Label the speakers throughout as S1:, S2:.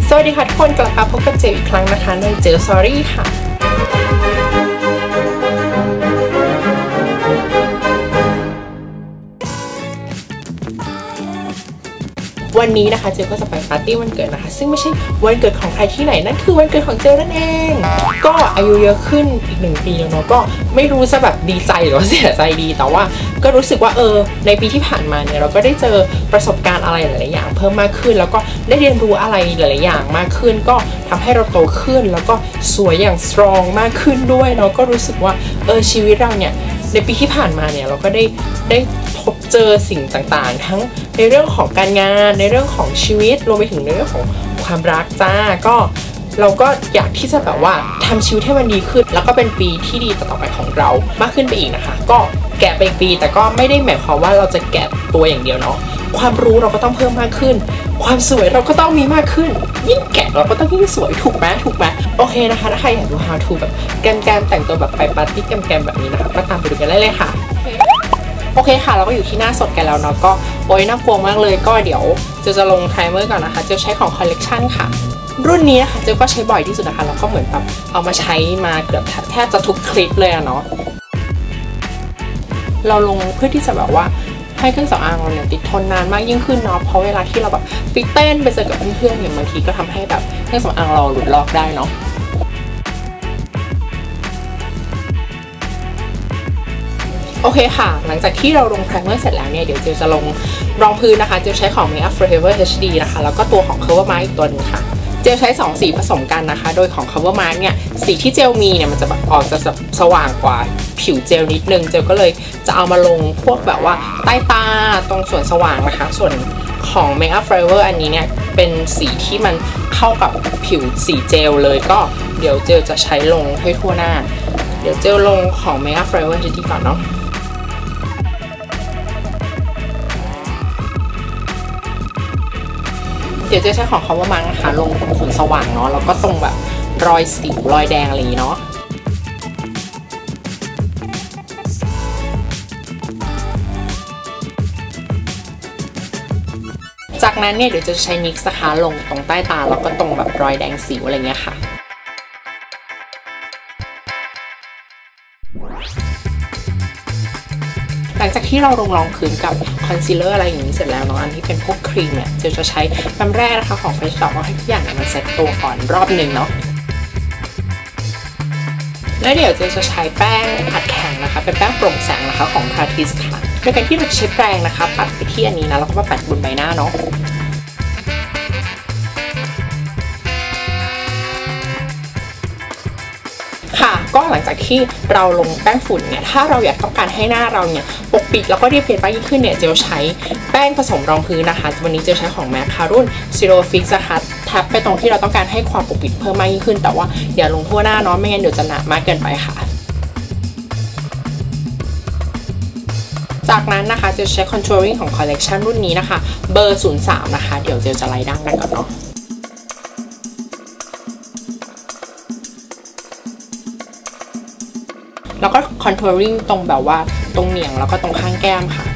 S1: สวัสดีค่ะทุกคนกลับมาพบกับเจลอีกครั้งนะคะในเจลสตอรี่ค่ะวันนี้นะคะเจลก็จะไปปาร์ตี้วันเกิดนะคะซึ่งไม่ใช่วันเกิดของใครที่ไหนนั่นคือวันเกิดของเจลนั่นเองก็อายุเยอะขึ้นอีก1 ปีแล้วเนาะก็ไม่รู้จะแบบดีใจหรือว่าเสียใจดีแต่ว่าก็รู้สึกว่าในปีที่ผ่านมาเนี่ยเราก็ได้เจอประสบการณ์อะไรหลายๆอย่างเพิ่มมากขึ้นแล้วก็ได้เรียนรู้อะไรหลายๆอย่างมากขึ้นก็ทำให้เราโตขึ้นแล้วก็สวยอย่างสตรองมากขึ้นด้วยเนาะก็รู้สึกว่าชีวิตเราเนี่ยในปีที่ผ่านมาเนี่ยเราก็ได้พบเจอสิ่งต่างๆทั้งในเรื่องของการงานในเรื่องของชีวิตรวมไปถึงในเรื่องของความรักจ้าก็เราก็อยากที่จะแบบว่าทำชีวิตให้มันดีขึ้นแล้วก็เป็นปีที่ดีต่อไปของเรามากขึ้นไปอีกนะคะก็แก่ไปอีกปีแต่ก็ไม่ได้หมายความว่าเราจะแก่ตัวอย่างเดียวเนาะความรู้เราก็ต้องเพิ่มมากขึ้นความสวยเราก็ต้องมีมากขึ้นยิ่งแก่เราก็ต้องยิ่งสวยถูกไหมโอเคนะคะถ้าใครอยากดู how to แบบแกมแต่งตัวแบบไปปาร์ตี้แกมแบบนี้นะคะก็ตามไปดูกันได้เลยค่ะโอเคค่ะเราก็อยู่ที่หน้าสดกันแล้วเนาะก็น่ากลัวมากเลยก็เดี๋ยวจะลงไพรเมอร์ก่อนนะคะจะใช้ของคอลเลกชันค่ะรุ่นนี้นะคะเจ๊ก็ใช้บ่อยที่สุดนะคะแล้วก็เหมือนแบบเอามาใช้มาเกือบแทบจะทุกคลิปเลยเนาะเราลงเพื่อที่จะแบบว่าให้เครื่องสำอางเราเนี่ยติดทนนานมากยิ่งขึ้นเนาะเพราะเวลาที่เราแบบไปเต้นไปเจอกับเพื่อนๆเนี่ยบางทีก็ทำให้แบบเครื่องสำอางเราหลุดลอกได้เนาะโอเคค่ะหลังจากที่เราลงไพรเมอร์เสร็จแล้วเนี่ยเดี๋ยวเจลจะลงรองพื้นนะคะเจลใช้ของ Makeup Forever HD นะคะแล้วก็ตัวของ Cover Mark อีกตัวนึงค่ะเจลใช้2สีผสมกันนะคะโดยของ Cover Mark เนี่ยสีที่เจลมีเนี่ยมันจะแบบออกจะสว่างกว่าผิวเจลนิดนึงเจลก็เลยจะเอามาลงพวกแบบว่าใต้ตาตรงส่วนสว่างนะคะส่วนของ Makeup Forever อันนี้เนี่ยเป็นสีที่มันเข้ากับผิวสีเจลเลยก็เดี๋ยวเจลจะใช้ลงให้ทั่วหน้าเดี๋ยวเจลลงของ Makeup Forever HD ก่อนเนาะเดี๋ยวจะใช้ของCover Markนะคะลงตรงส่วนสว่างเนาะแล้วก็ตรงแบบรอยสิวรอยแดงอะไรอย่างนี้เนาะจากนั้นเนี่ยเดี๋ยวจะใช้NYXนะคะลงตรงใต้ตาแล้วก็ตรงแบบรอยแดงสิวอะไรเงี้ยค่ะหลังจากที่เราลงรองพื้นกับคอนซีลเลอร์อะไรอย่างนี้เสร็จแล้วเนาะอันที่เป็นพวกครีมเนี่ยจะใช้น้ำแร่นะคะของ Fresh Stop ให้ทุกอย่างมันเซ็ตตัวก่อนรอบหนึ่งเนาะแล้วเดี๋ยวจะใช้แป้งอัดแข็งนะคะเป็นแป้งโปร่งแสงนะคะของ Pratis ค่ะโดยการที่เราใช้แปรงนะคะปัดไปที่อันนี้นะแล้วก็มาปัดบนใบหน้าเนาะค่ะก็หลังจากที่เราลงแป้งฝุ่นเนี่ยถ้าเราอยากต้องการให้หน้าเราเนี่ยปกปิดแล้วก็เรียบเรียงมากยิ่งขึ้นเนี่ยเจลใช้แป้งผสมรองพื้นนะคะวันนี้เจลใช้ของ MAC ค่ะรุ่น Zero Fix นะคะแทบไปตรงที่เราต้องการให้ความปกปิดเพิ่มมากยิ่งขึ้นแต่ว่าอย่าลงทั่วหน้าเนาะไม่งั้นเดี๋ยวจะหนามากเกินไปค่ะจากนั้นนะคะเจลใช้ Contouring ของ Collection รุ่นนี้นะคะเบอร์ 03นะคะเดี๋ยวเจลจะไล่ดั้งกันก่อนเนาะแล้วก็ contouring ตรงแบบว่าตรงเหนียงแล้วก็ตรงข้างแก้มค่ะ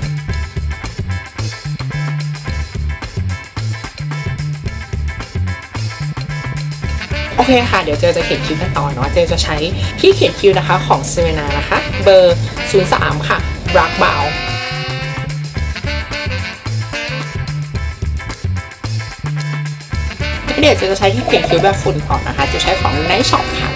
S1: โอเคค่ะเดี๋ยวเจลจะเขียนคิ้วกันต่อเนาะเจลจะใช้ที่เขียนคิ้วนะคะของ Serena นะคะเบอร์ 03ค่ะ Black Brow เดี๋ยวเจลจะใช้ที่เขียนคิ้วแบบฝุ่นก่อนนะคะจะใช้ของ Night Shop ค่ะ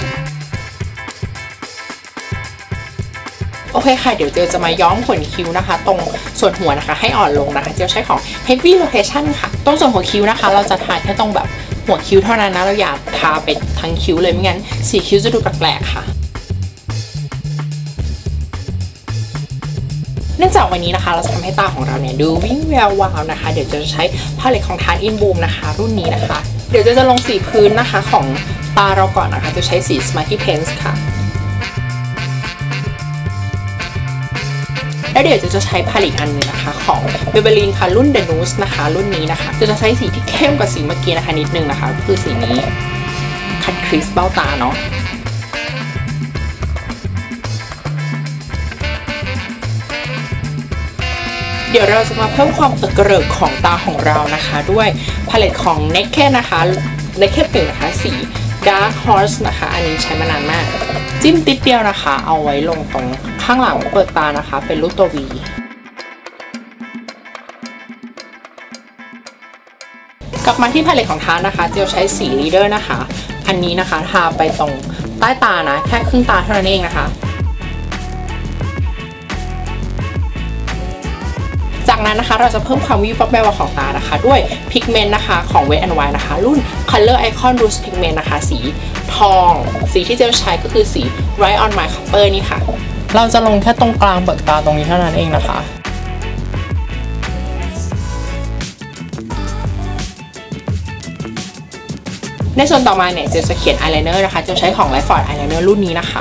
S1: โอเคค่ะเดี๋ยวเจลจะมาย้อมขนคิ้วนะคะตรงส่วนหัวนะคะให้อ่อนลงนะคะเจลใช้ของ Heavy Rotation ค่ะตรงส่วนหัวคิ้วนะคะเราจะทาแค่ตรงแบบหัวคิ้วเท่านั้นนะเราอย่าทาไปทั้งคิ้วเลยไม่งั้นสีคิ้วจะดูแปลกๆค่ะเนื่องจากวันนี้นะคะเราจะทำให้ตาของเราเนี่ยดูวิ่งแวววาวนะคะเดี๋ยวจะใช้พาเลตของ Tarte In Bloom นะคะรุ่นนี้นะคะเดี๋ยวจะลงสีพื้นนะคะของตาเราก่อนนะคะจะใช้สี Smarty Paints ค่ะแล้วเดี๋ยวจะใช้พาเลตอันนึงนะคะของ Maybelline ค่ะรุ่น The Nude นะคะรุ่นนี้นะคะจะใช้สีที่เข้มกว่าสีเมื่อกี้นะคะนิดนึงนะคะคือสีนี้คัดคริสเบ้าตาเนาะเดี๋ยวเราจะมาเพิ่มความเอิกกระเริกของตาของเรานะคะด้วยพาเลตของ Naked นะคะ Naked 1นะคะสี Dark Horse นะคะอันนี้ใช้มานานมากจิ้มติดเดียวนะคะเอาไว้ลงตรงข้างหลังเปิดตานะคะเป็นรูปตัว V กลับมาที่พาเลตของทานะคะเจลใช้สี Leader นะคะอันนี้นะคะทาไปตรงใต้ตานะแค่ครึ่งตาเท่านั้นเองนะคะจากนั้นนะคะเราจะเพิ่มความวิบวับแววของตานะคะด้วยพิกเมนต์นะคะของ Wet n Wild นะคะรุ่น Color Icon Rouge Pigment นะคะสีทองสีที่เจลใช้ก็คือสี Right on My Copper นี่ค่ะเราจะลงแค่ตรงกลางเบิกตาตรงนี้เท่านั้นเองนะคะในส่วนต่อมาเนี่ยเจลจะเขียนอายไลเนอร์นะคะเจลใช้ของ Light Ford Eyeliner รุ่นนี้นะคะ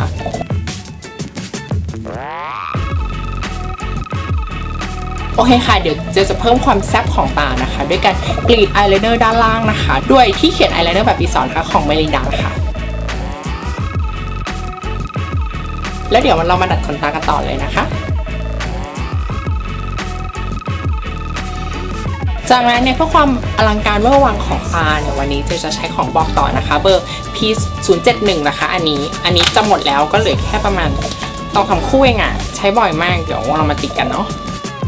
S1: โอเคค่ะเดี๋ยวเจลจะเพิ่มความแซ่บของตานะคะด้วยการกรีดอายไลเนอร์ด้านล่างนะคะด้วยที่เขียนอายไลเนอร์แบบปีศาจค่ะของเมลินดาค่ะแล้วเดี๋ยวเรามาดัดขนตากันต่อเลยนะคะจากนั้นเนี่ยเพื่อความอลังการเวอร์วังของตาเนี่ยวันนี้เจลจะใช้ของบอกต่อนะคะเบอร์ Peace 071นะคะอันนี้จะหมดแล้วก็เหลือแค่ประมาณ2-3 คู่เองอ่ะใช้บ่อยมากเดี๋ยวเรามาติดกันเนาะ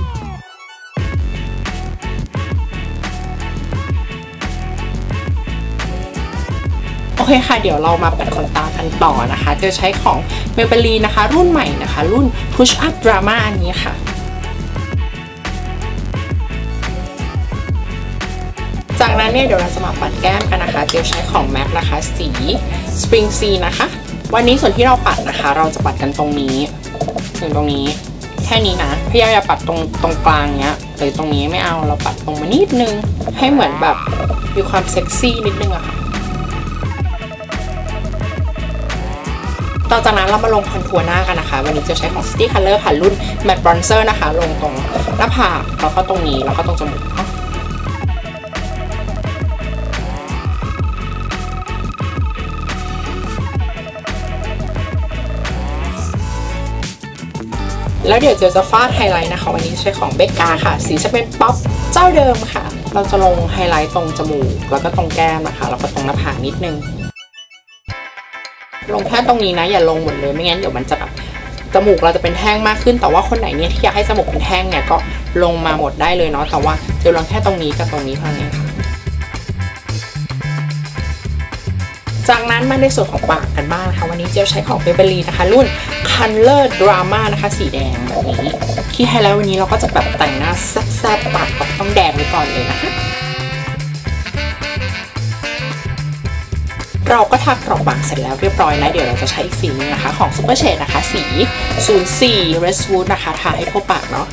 S1: โอเคค่ะเดี๋ยวเรามาปัดขนตากันต่อนะคะจะใช้ของ Maybelline นะคะรุ่นใหม่นะคะรุ่น Push Up Drama อันนี้ค่ะจากนั้นเนี่ยเดี๋ยวเราจะมาปัดแก้มกันนะคะเจลใช้ของ MAC นะคะสี Spring Sea นะคะวันนี้ส่วนที่เราปัดนะคะเราจะปัดกันตรงนี้ถึงตรงนี้แค่นี้นะพยายามอย่าปัดตรงกลางเนี้ยหรือตรงนี้ไม่เอาเราปัดตรงมานิดนึงให้เหมือนแบบมีความเซ็กซี่นิดนึงอะค่ะต่อจากนั้นเรามาลงคอนทัวร์หน้ากันนะคะวันนี้จะใช้ของ City Color ค่ะรุ่น Matte Bronzer นะคะลงตรงหน้าผากแล้วก็ตรงนี้แล้วก็ตรงจมูกแล้วเดี๋ยวเจลจะฟาดไฮไลท์นะคะวันนี้ใช้ของเบกกาค่ะสีจะเป็นป๊อปเจ้าเดิมค่ะเราจะลงไฮไลท์ตรงจมูกแล้วก็ตรงแก้มนะคะแล้วก็ตรงหน้าผากนิดนึงลงแค่ตรงนี้นะอย่าลงหมดเลยไม่งั้นเดี๋ยวมันจะแบบจมูกเราจะเป็นแท่งมากขึ้นแต่ว่าคนไหนเนี่ยที่อยากให้จมูกเป็นแท่งเนี่ยก็ลงมาหมดได้เลยเนาะแต่ว่าเดี๋ยวลงแค่ตรงนี้กับตรงนี้เท่านั้นค่ะจากนั้นมาในส่วนของปากกันบ้างนะคะวันนี้เจลใช้ของ Maybelline นะคะรุ่น Color Drama นะคะสีแดงแบบนี้ที่ไฮไลท์วันนี้เราก็จะแบบแต่งหน้าแซ่บๆปากต้องแดงไว้ก่อนเลยนะคะเราก็ทากรอบปากเสร็จแล้วเรียบร้อยแล้วเดี๋ยวเราจะใช้อีกสีนึงนะคะของ Super Shade นะคะสี 04 Redwood นะคะทาให้ทั่วปากเนาะ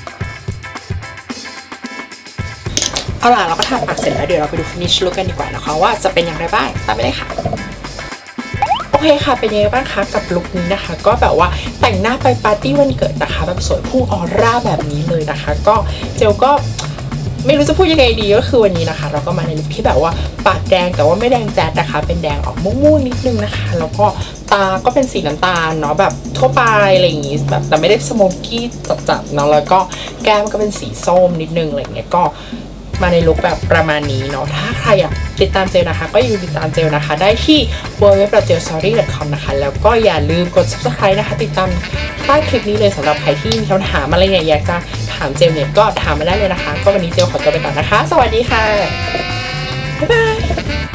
S1: เอาล่ะเราก็ทาปากเสร็จแล้วเดี๋ยวเราไปดู finish look กันดีกว่านะคะว่าจะเป็นอย่างไรบ้างตามไปเลยค่ะโอเคค่ะเป็นยังไงบ้างคะกับลุคนี้นะคะก็แบบว่าแต่งหน้าไปปาร์ตี้วันเกิดนะคะแบบสวยพุ่งออร่าแบบนี้เลยนะคะก็เจลก็ไม่รู้จะพูดยังไงดีก็คือวันนี้นะคะเราก็มาในลุคที่แบบว่าปากแดงแต่ว่าไม่แดงแจ๊ดนะคะเป็นแดงออกม่วงๆนิดนึงนะคะแล้วก็ตาก็เป็นสีน้ำตาลเนาะแบบทั่วไปอะไรอย่างงี้แบบแต่ไม่ได้สโมกกี้จัดๆเนาะแล้วก็แก้มก็เป็นสีส้มนิดนึงอะไรอย่างเงี้ยก็มาในลุคแบบประมาณนี้เนาะถ้าใครอยากติดตามเจลนะคะก็อยู่ติดตามเจลนะคะได้ที่ www.jelstory.com นะคะแล้วก็อย่าลืมกด subscribe นะคะติดตามใต้คลิปนี้เลยสำหรับใครที่มีคำถามอะไรเนี่ยอยากจะถามเจลเนี่ยก็ถามมาได้เลยนะคะก็วันนี้เจลขอตัวไปก่อนนะคะสวัสดีค่ะบ๊ายบาย